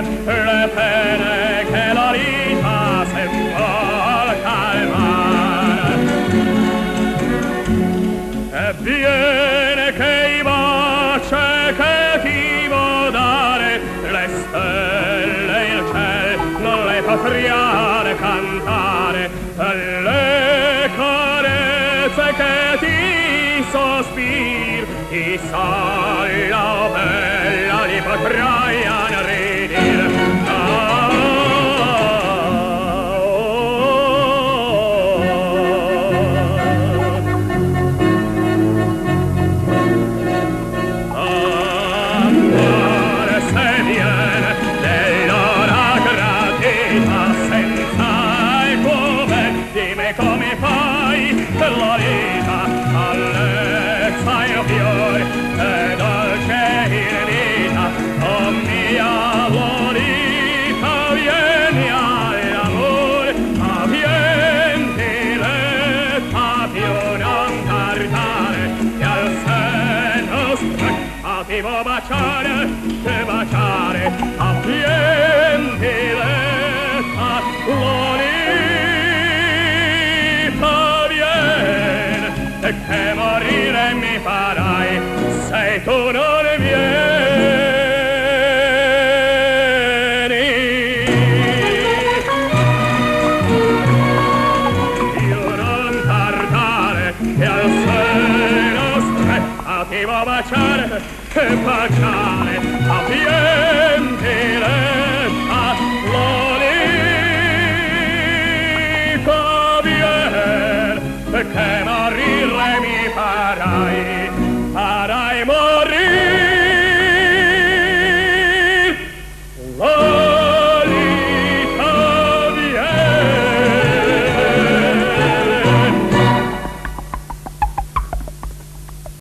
le pene che Lolita se vuol calmare. E viene che i baci che ti vuol dare, le stelle e il ciel non le potriano cantare, le carezze che ti sospir, chissà la bella li potrai ridir. Come fai, Lolita, all'ezza io fiore, e dolce in vita, oh mia Lolita, vieni all'amore, ma vien diletta più non tardare, che al seno stretto ti vuoi baciare, ma vien diletta Lolita. E che morire mi farai se tu non vieni. Io non tardare che al seno stretto ti vuoi baciare, a vien diletta Lolita, vien che